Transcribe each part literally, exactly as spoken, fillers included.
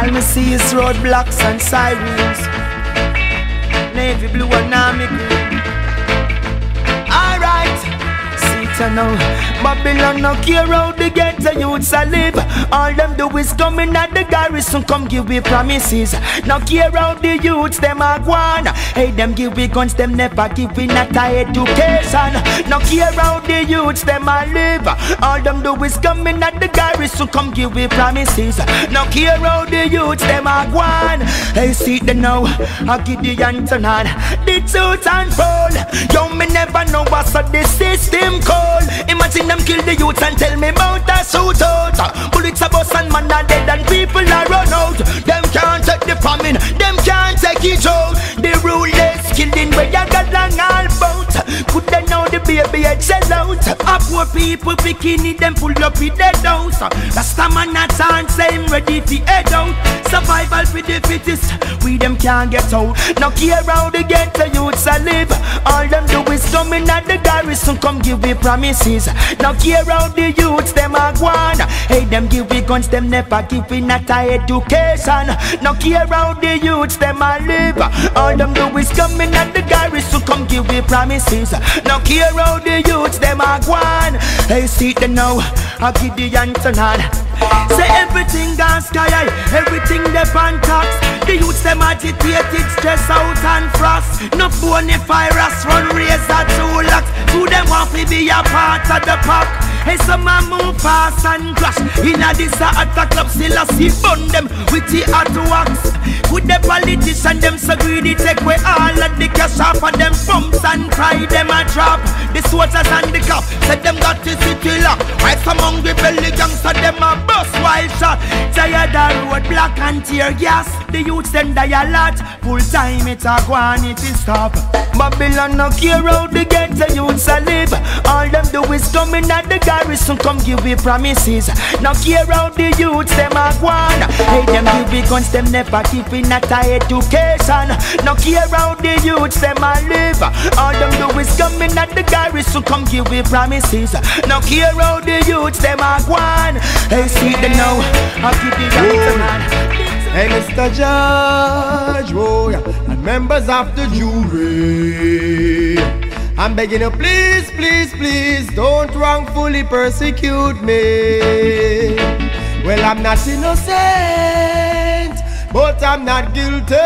All me see is roadblocks and sirens, navy blue and army green. Alright, see it now. Babylon no care how the ghetto youths a live. All them do is come in at the garrison, come give we promises. No care how the youths them a gone. Hey, them give we guns, them never give we not a education. No care how the youths them a live. All them do is come in at the garrison, come give we promises. No care how the youths them a gone. Hey, see the now, I give the answer on the truth and fall. Yo, me never know what's the system call. Imagine them kill the youths and tell me about a shootout. Bullets a bust and man are dead and people are run out. Them can't take the famine, them can't take it out. The rulers killing where you got long all bout. Could they know the baby head sell out? A poor people bikini them pull up with their house. Rasta man a chance them ready to head out. Survival for the fittest, we them can't get out. No care how they get the youths a live. All them do is come in at the garrison, come give me promises. No care how the youths them a gone. Hey, them give we guns, them never give we not a education. No care how the youths them a live. All them do is come in at the garrison, come give we promises. No care how the youths them a gone. Hey, see the now, I give the answer on. Say everything gone sky high, everything they pan tax. The youths them agitated, stress out and frost. No phony virus, run razor two locks. Who them want to be a part of the pack? Hey, some man move fast and crash. In a this a attack club, still a see bun them with the hot wax. With the politician, them so greedy, take away all of the cash off of them pumps and cry them a drop. The soldiers and the cop said them got the city lock. While some hungry belly gangster, them a bust wild shot. Tired of road black and tear gas. The youths them die a lot. Full time it a go on, it is stop. Babylon no care how they get the youths a live. All them do is come in at the garrison, come give me promises. No care how the youths them a go on. Hey, them give me guns, them never give me not a education. No care how the youths them a live. All them do is come in at the garrison, come give me promises. No care how the youths them a go on. Hey, see the now, I give the answer man. Hey, Mister Judge, oh yeah, and members of the jury, I'm begging you, please, please, please, don't wrongfully persecute me. Well, I'm not innocent, but I'm not guilty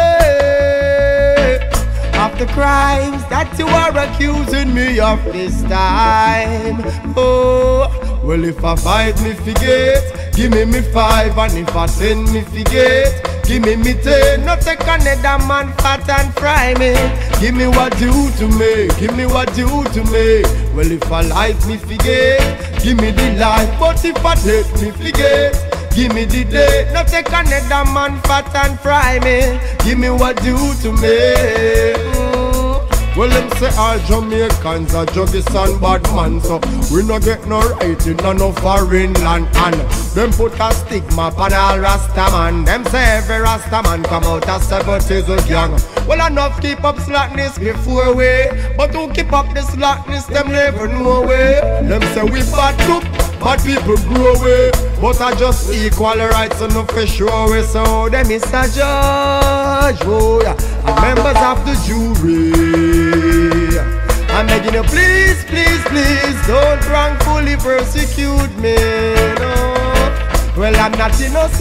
of the crimes that you are accusing me of this time. Oh, well, if I fight me forget, give me me five, and if I ten me forget, give me me ten. Not take another man fat and fry me. Give me what due to me, give me what due to me. Well, if I life me forget, give me the life. But if I death me forget, give me the day. Not take another man fat and fry me. Give me what due to me. Mm. Well, them say all Jamaicans are juggies and bad man, so we no get no right in no foreign land. And them put a stigma upon all Rasta man. Them say every Rasta man come out as seventies of young. Well, enough keep up slackness before we, but who keep up the slackness, them never know way. Them say we bad too, bad people grow away, but I just equal rights and no for sure way. So them is a judge, oh yeah, and members of the jury, I'm begging you, please, please, please, don't wrongfully persecute me, no. Well, I'm not innocent,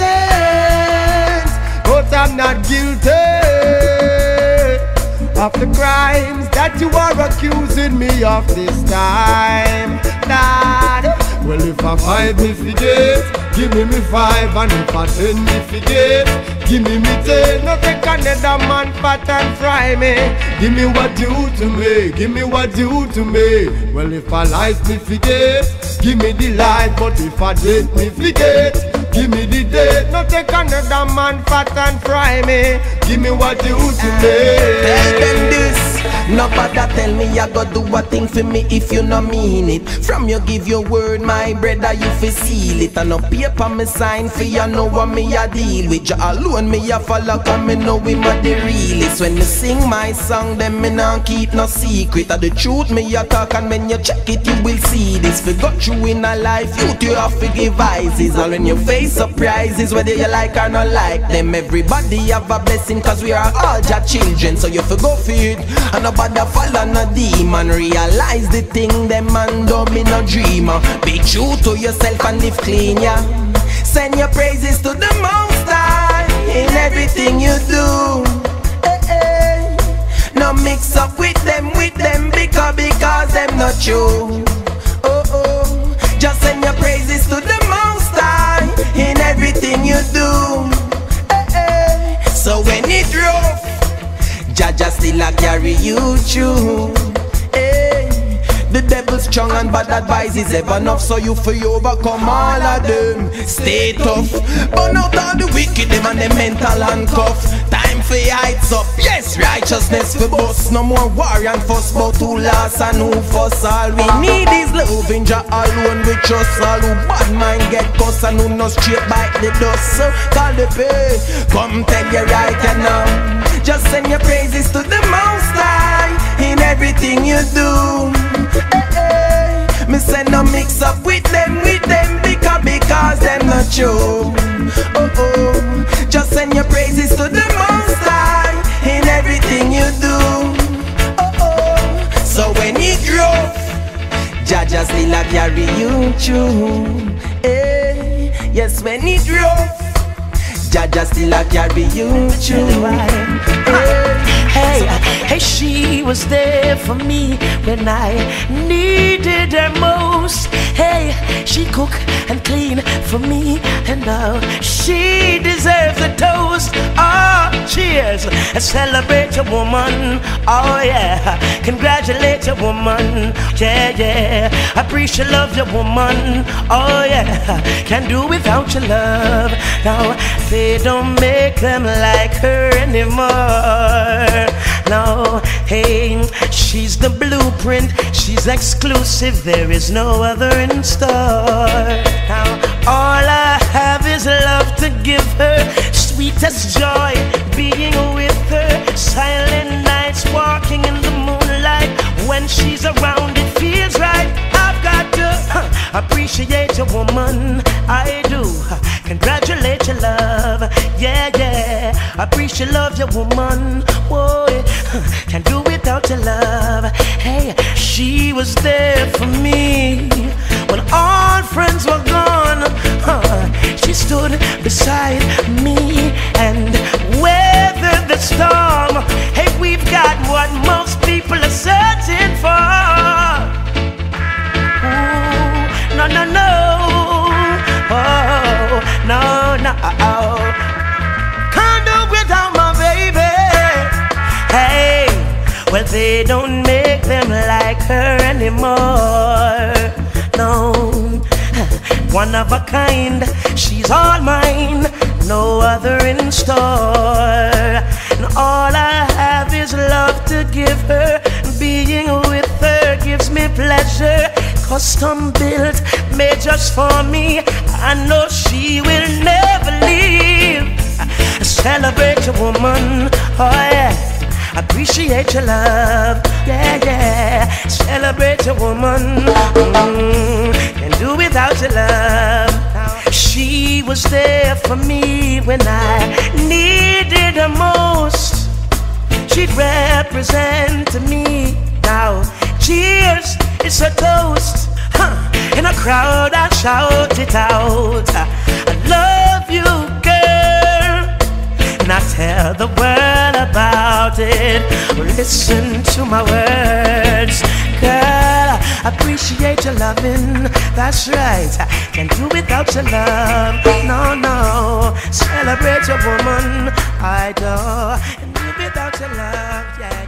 but I'm not guilty of the crimes that you are accusing me of this time, Lord. Well, if I five me forget, give me me five, and if I ten me forget, give me me ten. No take another man fat and fry me. Give me what due to me, give me what due to me. Well, if I life me forget, give me the life. But if I death me forget, give me the death. No take another man fat and fry me. give me what you to me. Tell them this, nobody tell me I go do a thing for me if you no mean it. From you give your word, my brother, you fi seal it. And no paper me sign for you know what me a deal with. You alone me a follow, cause me know we ma the realest. When me sing my song, then me nah keep no secret. Of the truth me a talk, and when you check it, you will see this. For got you in a life, you you have to give eyes. All when you face surprises, whether you like or not like them. Everybody have a blessing, cause we are all your children. So you fi go for it, and nobody follow no demon. Realize the thing, them man don't be no dreamer. Be true to yourself and live clean, yeah. Send your praises to the Most High in everything you do. Eh, eh. No mix up with them, with them, because, because them not you. Oh, oh. Just send your praises to the Most High in everything you do. Eh, eh. So when it rough, Jaja still a carry you through. Hey, the devil's strong and bad advice is ever enough, so you fi overcome all of them. Stay tough, burn out all the wicked, them and the mental handcuff. Time for heights up, yes, righteousness for boss. No more war and fuss, but who lost and who fuss. All we need is love in Jah alone we trust. All who bad mind get cuss and who no straight bite the dust. So call the pay, come tell you right now. Just send your praises to the Most High in everything you do. Eh, eh. Me send no mix up with them, with them, because, because them not you. Oh, oh. Just send your praises to the Most High in everything you do. Oh, oh. So when it rough, Jaja still a carry you through. Eh. Yes, when it rough, Jaja still a carry you through. Hey, hey, she was there for me when I needed her most. Hey, she cook and clean for me, and now she deserves a toast. Oh, cheers, celebrate your woman. Oh yeah, congratulate your woman. Yeah, yeah, appreciate love your woman. Oh yeah, can't do without your love. Now they don't make them like her anymore. No, hey, she's the blueprint, she's exclusive, there is no other in store. Now all I have is love to give her, sweetest joy being with her. Silent nights walking in the moonlight, when she's around it feels right. I've got to huh, appreciate your woman, I do. Congratulate your love, yeah, yeah. Appreciate love your woman, boy. Can't do without your love. Hey, she was there for me when all friends were gone. Huh. She stood beside me and weathered the storm. Hey, we've got what most people are searching for. Ooh, no, no, no. Oh, no, no, can't do without my baby. Hey, well they don't make them like her anymore. No, one of a kind, she's all mine, no other in store. And all I have is love to give her, being with her gives me pleasure. Custom built, made just for me, I know she will never leave. Celebrate your woman, oh yeah. Appreciate your love, yeah, yeah. Celebrate your woman, mm, can't do without your love. She was there for me when I needed her most. She'd represent to me. Now, cheers, it's a toast. Huh. In a crowd, I shout it out. I love you, girl, and I tell the world about it. Listen to my words, girl. Appreciate your loving, that's right. Can't do without your love, no, no. Celebrate your woman, I do. Can't do without your love, yeah.